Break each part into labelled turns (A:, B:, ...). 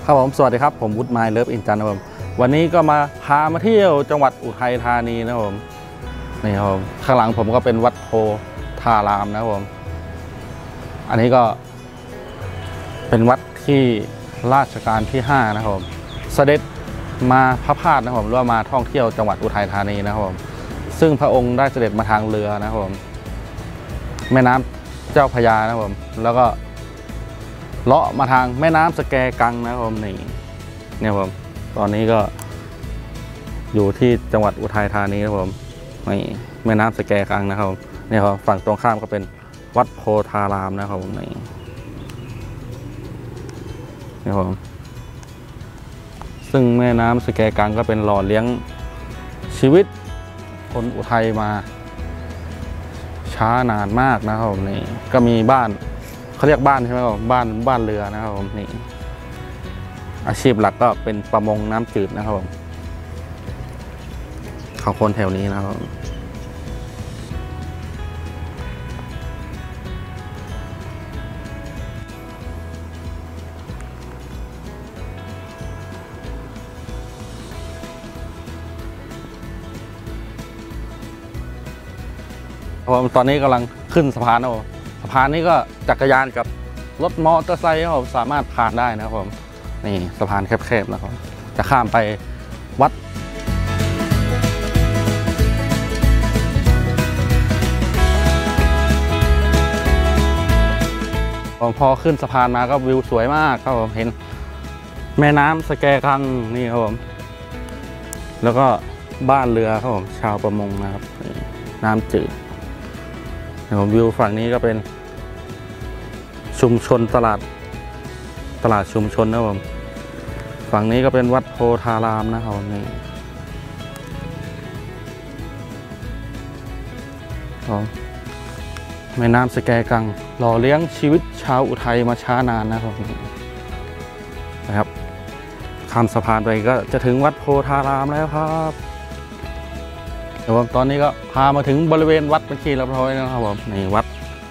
A: ครับผมสวัสดีครับผมวุฒิไมล์เลิฟอินจันนะครับผมวันนี้ก็พามาเที่ยวจังหวัดอุทัยธานีนะครับผมนี่ครับผมข้างหลังผมก็เป็นวัดโพธารามนะครับผมอันนี้ก็เป็นวัดที่ราชการที่5นะครับผมเสด็จมาพระพาสนะครับผมหรือว่ามาท่องเที่ยวจังหวัดอุทัยธานีนะครับผมซึ่งพระองค์ได้เสด็จมาทางเรือนะครับผมแม่น้ำเจ้าพระยานะครับผมแล้วก็เลาะมาทางแม่น้ำสแกกังนะครับผมนี่เนี่ยผมตอนนี้ก็อยู่ที่จังหวัดอุทัยธานีนะครับผมนี่แม่น้ำสแกกังนะครับเนี่ยครับฝั่งตรงข้ามก็เป็นวัดโพธารามนะครับผมนี่ผมซึ่งแม่น้ำสแกกังก็เป็นหล่อเลี้ยงชีวิตคนอุทัยมาช้านานมากนะครับผมนี่ก็มีบ้านเขาเรียกบ้านใช่ไหมครับบ้านเรือนะครับผมนี่อาชีพหลักก็เป็นประมงน้ำจืดนะครับผมเขาคนแถวนี้นะครับผมตอนนี้กำลังขึ้นสะพานนะครับสะพานนี้ก็จักรยานกับรถมอเตอร์ไซค์ครับสามารถผ่านได้นะครับผมนี่สะพานแคบๆนะครับจะข้ามไปวัดพอขึ้นสะพานมาก็วิวสวยมากครับผมเห็นแม่น้ำสแกกังนี่ครับผมแล้วก็บ้านเรือครับผมชาวประมงนะครับน้ำจืดผมวิวฝั่งนี้ก็เป็นชุมชนตลาดชุมชนนะครับผมฝั่งนี้ก็เป็นวัดโพธารามนะครับนี่แม่น้ำสแกกังหล่อเลี้ยงชีวิตชาวอุทัยมาช้านานนะครับข้ามสะพานไปก็จะถึงวัดโพธารามแล้วครับเดี๋ยวตอนนี้ก็พามาถึงบริเวณวัดเป็นที่เรียบร้อยแล้วครับผมนี่วัด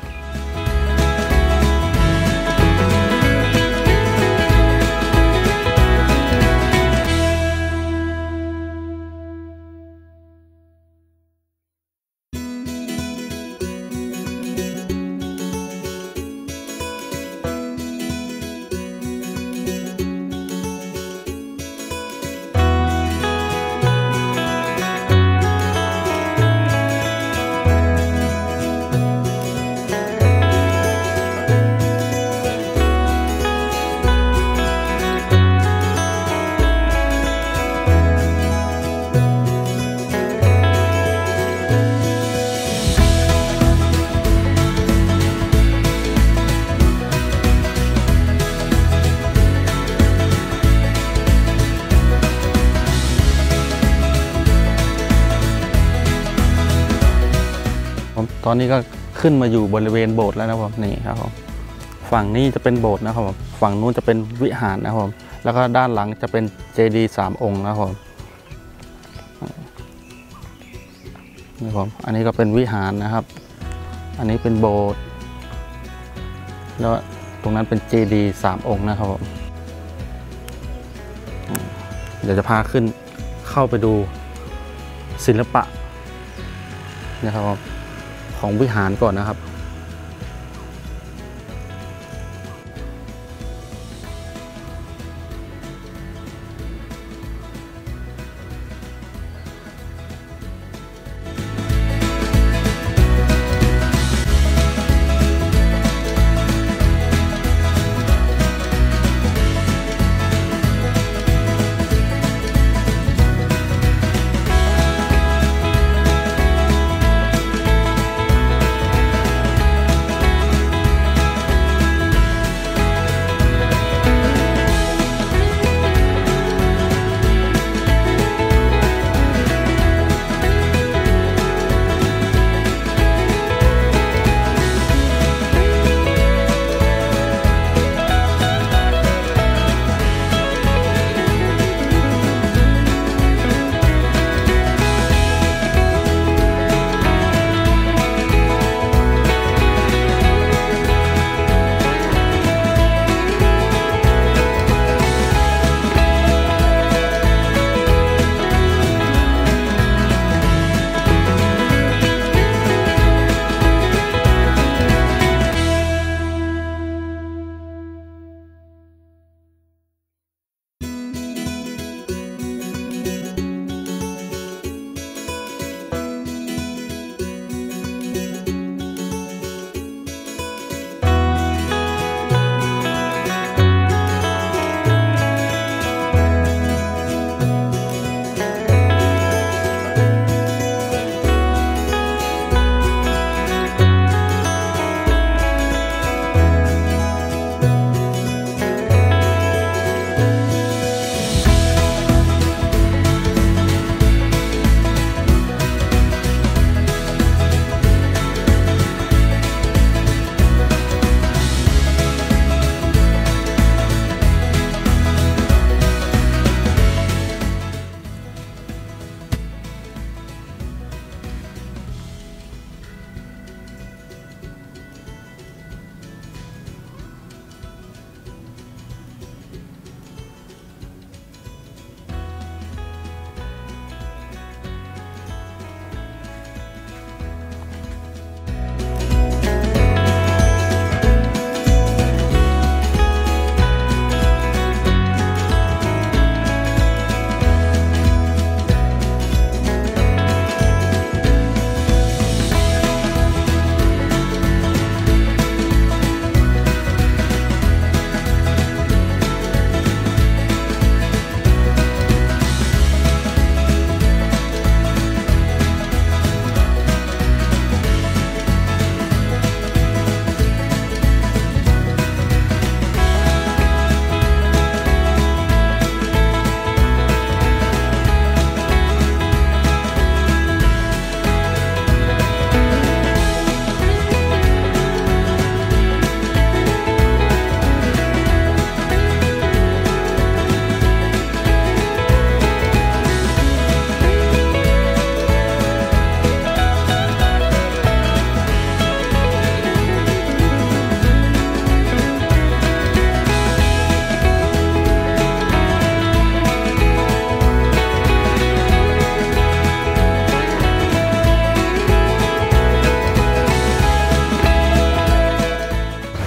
A: ตอนนี้ก็ขึ้นมาอยู่บริเวณโบสถ์แล้วนะครับผมนี่ครับผมฝั่งนี้จะเป็นโบสถ์นะครับผมฝั่งนู้นจะเป็นวิหารนะครับผมแล้วก็ด้านหลังจะเป็นเจดีย์3 องค์นะครับผมนี่ผมอันนี้ก็เป็นวิหารนะครับอันนี้เป็นโบสถ์แล้วตรงนั้นเป็นเจดีย์3 องค์นะครับผมเดี๋ยวจะพาขึ้นเข้าไปดูศิลปะนะครับของวิหารก่อนนะครับ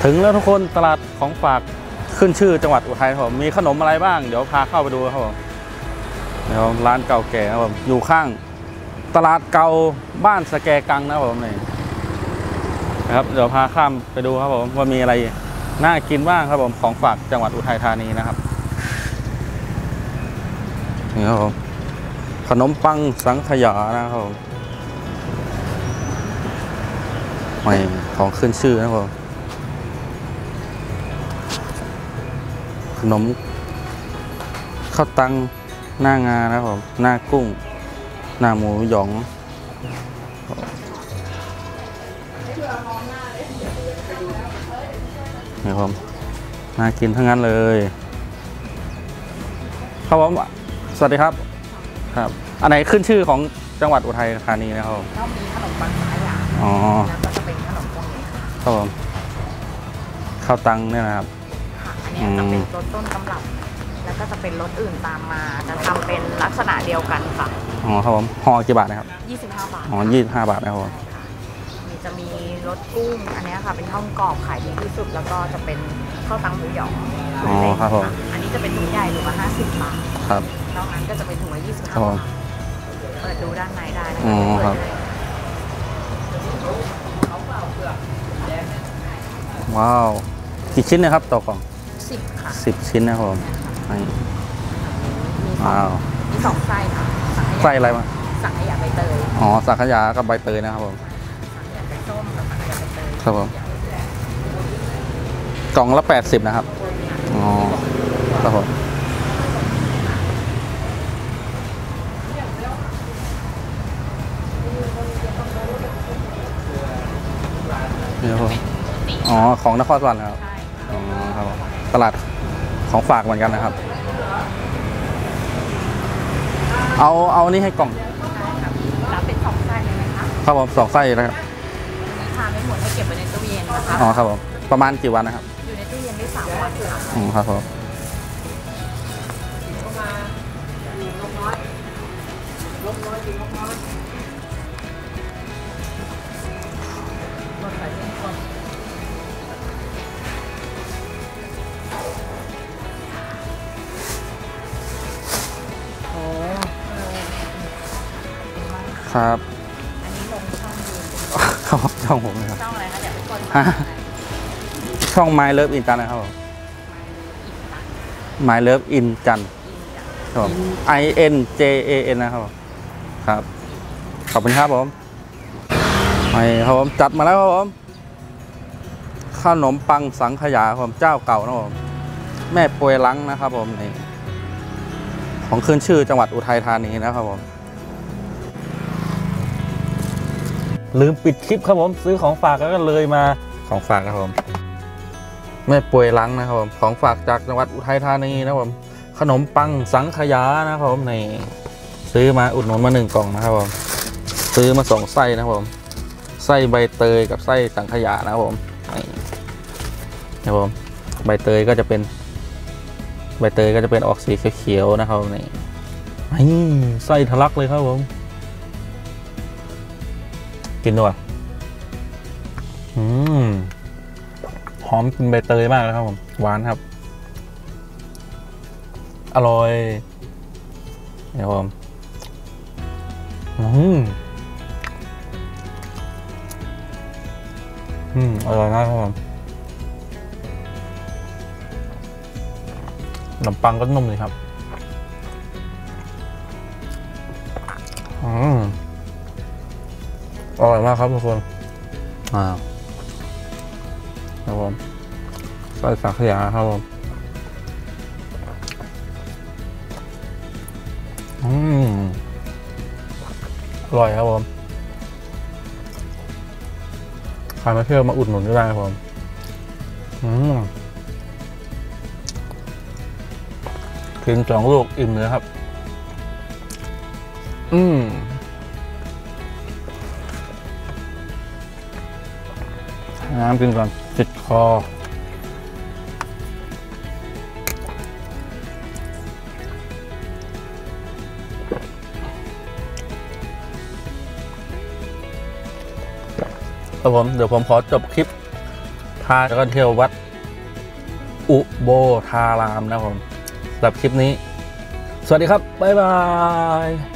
A: ถึงแล้วทุกคนตลาดของฝากขึ้นชื่อจังหวัดอุทัยครับผมมีขนมอะไรบ้างเดี๋ยวพาเข้าไปดูครับผมเดี๋ยวร้านเก่าแก่ครับผมอยู่ข้างตลาดเก่าบ้านสแกกังนะครับผมนี่นะครับเดี๋ยวพาข้ามไปดูครับผมว่ามีอะไรน่ากินบ้างครับผมของฝากจังหวัดอุทัยธานีนะครับนี่ครับผมขนมปังสังขยานะครับผมไม่ของขึ้นชื่อนะครับผมขนมข้าวตังหน้างานะครับผมหน้ากุ้งหน้าหมูหยองนี่ครับผมน่ากินทั้งนั้นเลยครับผมสวัสดีครับครับอันไหนขึ้นชื่อของจังหวัดอุทัยธานีนะครับผม
B: ก็มีขนมปังสังขยา
A: อ๋อ
B: แล้วก็จะเป็นขนมพวกนี้
A: ครับผมข้าวตังเนี่ยนะครับ
B: ค่ะอันนี้จะเป็นรสต้นตำรับแล้วก็จะเป็นรสอื่นตามมาจะทำเป็นลักษณะเดียวกันค่ะ
A: อ๋อครับผมห่อกี่บาทนะครับ
B: 25 บาท
A: อ๋อ25 บาทนะครับผม
B: จะมีรสกุ้งอันนี้ค่ะเป็นข้าวกรอบขายดีที่สุดแล้วก็จะเป็นข้าวตังหมูหยอง
A: อ๋อครับผม
B: อันนี้จะเป็นถุงใหญ่ถุงละ50 บาท
A: ครับ
B: นอกนั้นก็จะเป็นถุงละ25 บาทเปิดดูด้านในได้
A: อ๋อครับว้าวกี่ชิ้นนะครับต่อกล่อง
B: 10ค่ะ
A: 10 ชิ้นนะครับผมว้าว
B: มี2 ไส้ค่ะ
A: ไส้อะไรมา
B: สังขยาใบเตย
A: อ๋อสังขยากับใบเตยนะครับผม
B: ส้มกับสังขยาใบเตย
A: ครับผมกล่องละ80นะครับอ๋อครับผมนี่ครับผมอ๋อของนครสวรรค์ครับอ๋อครับตลาดของฝากเหมือนกันนะครับเอานี่ให้กล่อง
B: รับเป็น2 ไส้เลยไหมคะ
A: ครับผม2 ไส้นะครับ
B: ทานไม่หมดให้เก็บไว้ในตู้เย็นนะคะ
A: อ๋อครับผมประมาณกี่วันนะครับ
B: อยู่ในตู้เย็นได้3 วันค่ะ
A: อ๋อครับผมครับ
B: อันนี้ลงช่องดู
A: เขาช่องผมนะครับ
B: ช่องอะไรคะเดี๋ยวทุกคน
A: ช่อง My Love In จันนะครับผม My Love In จันครับผม INJAN นะครับครับขอบคุณครับผมไปครับผมจัดมาแล้วครับผมขนมปังสังขยาครับผมเจ้าเก่านะครับผมแม่ป่วยลังนะครับผมนี่ของขึ้นชื่อจังหวัดอุทัยธานีนะครับผมลืมปิดคลิปครับผมซื้อของฝากแล้วก็เลยมาของฝากครับผมแม่ป่วยลังนะครับผมของฝากจากจังหวัดอุทัยธานีนะครับผมขนมปังสังขยานะครับผมนี่ซื้อมาอุดหนุนมา1 กล่องนะครับผมซื้อมา2 ไส้นะครับผมไส้ใบเตยกับไส้สังขยานะครับผมนี่ครับผมใบเตยก็จะเป็นออกสีเขียวๆนะครับนี่ไส้ทะลักเลยครับผมกินด้วยหอมกินใบเตยมากเลยครับผมหวานครับอร่อยนี่ครับผมอร่อยมากครับผมขนมปังก็นุ่มเลยครับอร่อยมากครับทุกคนครับผมใส่สังขยาครับผมอร่อยครับผมใครมาเที่ยวมาอุดหนุนก็ได้ครับผมกิน2 ลูกอิ่มเลยครับน้ำกินก่อนติดคอครับผมเดี๋ยวผมขอจบคลิปพาแล้วก็เที่ยววัดอุโบธารามนะครับผมสำหรับคลิปนี้ สวัสดีครับ บ๊ายบาย